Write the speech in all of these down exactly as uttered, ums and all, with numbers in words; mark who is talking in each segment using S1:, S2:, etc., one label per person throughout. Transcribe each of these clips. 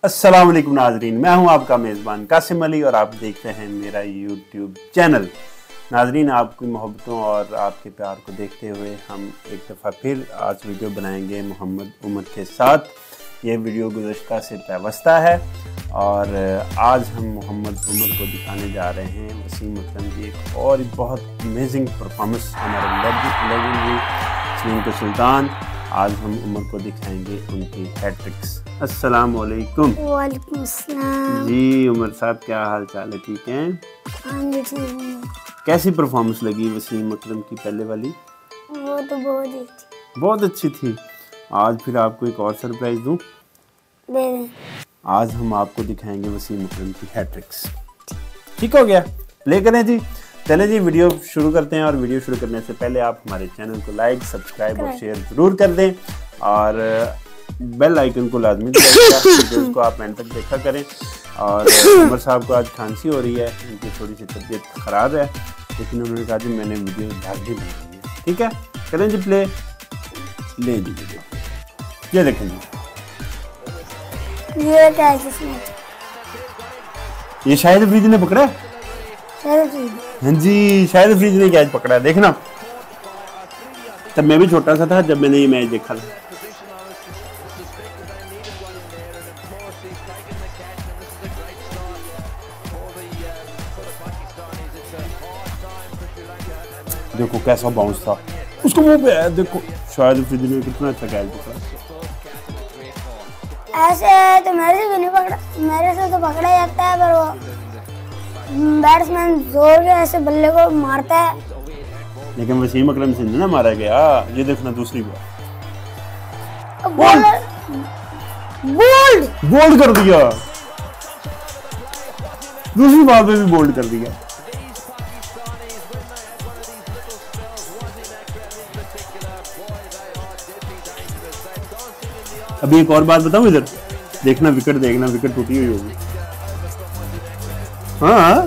S1: अस्सलाम वालेकुम नाजरीन, मैं हूं आपका मेज़बान कासिम अली और आप देख रहे हैं मेरा यूट्यूब चैनल। नाजरीन, आपकी मोहब्बतों और आपके प्यार को देखते हुए हम एक दफ़ा फिर आज वीडियो बनाएंगे मोहम्मद उमर के साथ। ये वीडियो गुज़श्ता से पैवस्ता है और आज हम मोहम्मद उमर को दिखाने जा रहे हैं वसीम अकरम की एक और बहुत अमेजिंग परफॉर्मेंस हमारे लेजेंडरी सलीम के सुल्तान। आज हम उमर को दिखाएंगे उनकी हैट्रिक्स। अस्सलाम वालेकुम।
S2: वालेकुम अस्सलाम।
S1: जी उमर साहब, क्या हाल चाल है? ठीक हैं?
S2: हाँ जी, ठीक हूँ।
S1: कैसी परफॉर्मेंस लगी वसीम अकरम की पहले वाली?
S2: वो तो बहुत ही थी।
S1: बहुत अच्छी थी। आज फिर आपको एक और सरप्राइज दूं।
S2: दे दें।
S1: आज हम आपको दिखाएंगे वसीम अकरम की हैट्रिक्स। ठीक हो गया? प्ले करें जी। चले जी, वीडियो शुरू करते हैं। और वीडियो शुरू करने से पहले आप हमारे चैनल को लाइक, सब्सक्राइब और शेयर ज़रूर कर दें और बेल आइकन को लाजमी दबाइएगा। वीडियोस को आप एंड तक देखा करें। और उमर साहब को आज खांसी हो रही है, उनकी थोड़ी सी तबीयत ख़राब है, लेकिन उन्होंने कहा जी मैंने वीडियो जल्दी बनानी है। ठीक है, करें जी प्ले। ले जी वीडियो, ये देखें जी।
S2: ये क्या है इसमें?
S1: ये शायद फ्रीज ने पकड़ा है। हाँ जी, शायद फ्रीज ने कैच पकड़ा है। देखना, तब मैं भी छोटा सा था जब मैंने ये मैच देखा था। देखो कैसा बाउंस था, उसको मुंह पे है। देखो शायद फ्रीज ने कितना अच्छा कैच पकड़ा।
S2: ऐसे तो मेरे से भी नहीं पकड़ा, मेरे से तो पकड़ा जाता है, पर वो बैट्समैन जोर के ऐसे बल्ले को मारता है।
S1: लेकिन वसीम अकरम से ना मारा गया। ये देखना दूसरी बार
S2: बोल्ड बोल्ड
S1: बोल्ड कर दिया। दूसरी बार पे भी बोल्ड कर दिया। अभी एक और बात बताऊं, इधर देखना, विकेट देखना, विकेट टूटी हुई होगी। हाँ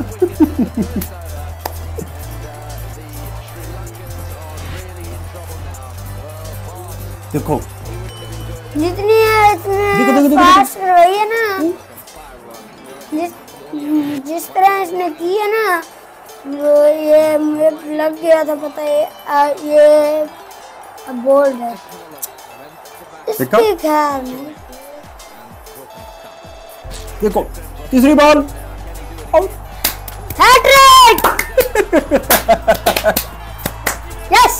S1: देखो
S2: जितनी है इतने फास्ट करवाई है ना, जिस जिस तरह इसने की है ना, वो ये मुझे लग गया था पता है। आ, ये बोल्ड है इसके ख्याल में।
S1: देखो तीसरी बॉल,
S2: हैट्रिक। यस,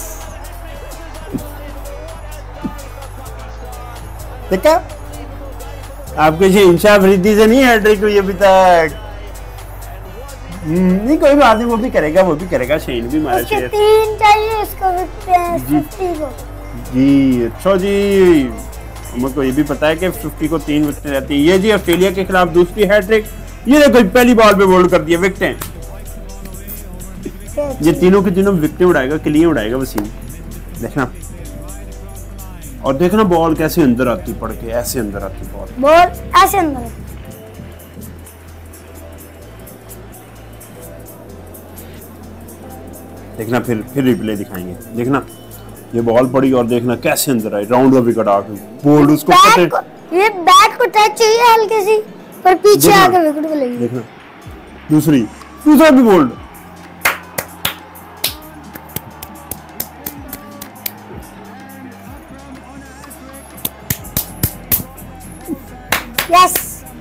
S1: देखा? आपके ये इंशा अफरीदी से नहीं हैट्रिक हुई अभी तक। नहीं कोई बात नहीं, वो भी करेगा, वो भी करेगा। शेन भी मारा शेर।
S2: तीन चाहिए इसको फिफ्टी को।
S1: जी अच्छा जी, हमको ये भी पता है कि फिफ्टी को तीन विकेटें रहती है। ये जी ऑस्ट्रेलिया के खिलाफ दूसरी हैट्रिक। ये देखो पहली बॉल पे बोल्ड कर दिया, विकेटें। ये तीनों के तीनों विकेटें उड़ाएगा, क्लियर उड़ाएगा वसीम। देखना, और देखना बॉल कैसे अंदर आती पड़ के, ऐसे अंदर आती बॉल
S2: बॉल ऐसे अंदर।
S1: देखना, फिर फिर रिप्ले दिखाएंगे। देखना ये बॉल पड़ी और देखना कैसे अंदर आई, राउंड का विकेट आके बोल्ड उसको
S2: बैट को, ये बैट को टच चाहिए हल्की सी, पर पीछे आके विकेट को लगी।
S1: देखना दूसरी, दूसरा भी बोल्ड।
S2: यस,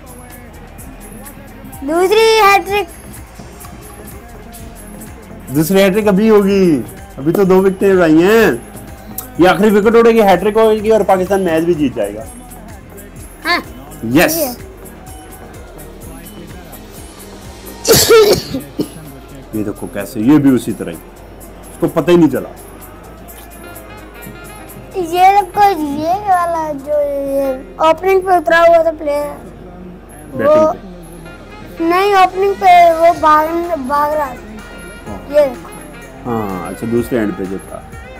S2: दूसरी हैट्रिक।
S1: दूसरी हैट्रिक अभी होगी, अभी तो दो विकेटें उड़ाई हैं। ये आखिरी विकेट उड़ेगी, हैट्रिक होगी और पाकिस्तान मैच भी जीत जाएगा।
S2: हाँ,
S1: यस। ये देखो कैसे, ये भी उसी तरह ही, उसको पता ही नहीं चला।
S2: ये देखो, ये वाला जो ये ओपनिंग पे उतरा हुआ था प्लेयर, वो नहीं, ओपनिंग पे वो भाग भाग रहा था। ये देखो।
S1: हाँ अच्छा, दूसरे एंड पे जो था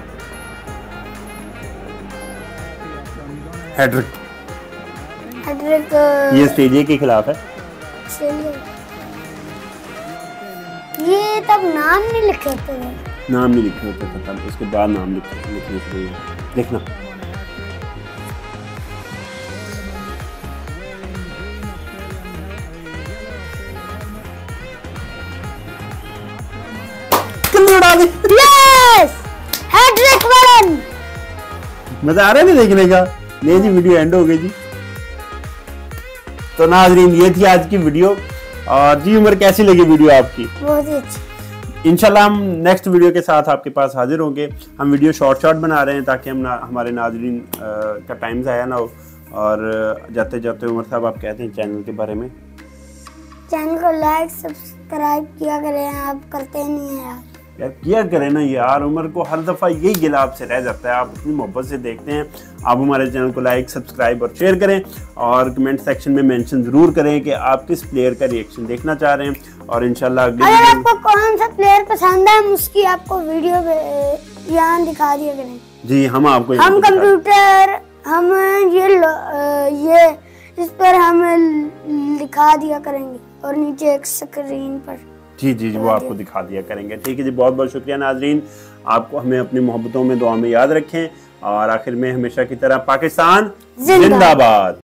S1: हैट्रिक।
S2: हैट्रिक
S1: ये ऑस्ट्रेलिया के खिलाफ है।
S2: ये तब नाम नहीं लिखे थे।
S1: नाम नहीं लिखे होते थे तब, उसके बाद नाम लिखे लिखने शुरू हुए। देखना भी उड़ा दी।
S2: यस हैट्रिक वालन।
S1: मजा आ रहा है ना देखने का। नहीं जी वीडियो एंड हो गई जी। तो नाज़रीन ये थी आज की वीडियो। और जी उमर कैसी लगी वीडियो आपकी?
S2: बहुत ही अच्छी।
S1: इंशाल्लाह हम नेक्स्ट वीडियो के साथ आपके पास हाजिर होंगे। हम वीडियो शॉर्ट शॉर्ट बना रहे हैं ताकि हम ना हमारे नाज़रीन का टाइम ज़ाया ना हो। और जाते जाते उमर साहब आप कहते हैं चैनल के बारे में।
S2: चैनल को लाइक सब्सक्राइब किया करें, आप करते नहीं हैं यार।
S1: यार किया करें ना यार, उमर को हर दफ़ा यही गिला आपसे रह जाता है। आप इतनी मोहब्बत से देखते हैं। आप हमारे चैनल को लाइक सब्सक्राइब और शेयर करें और कमेंट सेक्शन में मेंशन ज़रूर करें कि आप किस प्लेयर का रिएक्शन देखना चाह रहे हैं। और इंशाल्लाह अगले
S2: अगर आपको कौन सा प्लेयर पसंद है हम उसकी आपको वीडियो यहाँ दिखा दिया करें।
S1: जी हम आपको
S2: हम कंप्यूटर हम ये ये इस पर हम लिखा दिया करेंगे और नीचे एक स्क्रीन पर
S1: जी जी जी वो आपको दिखा दिया करेंगे। ठीक है जी, बहुत बहुत शुक्रिया नाजरीन। आपको हमें अपनी मोहब्बतों में दुआ में याद रखें और आखिर में हमेशा की तरह पाकिस्तान जिंदाबाद।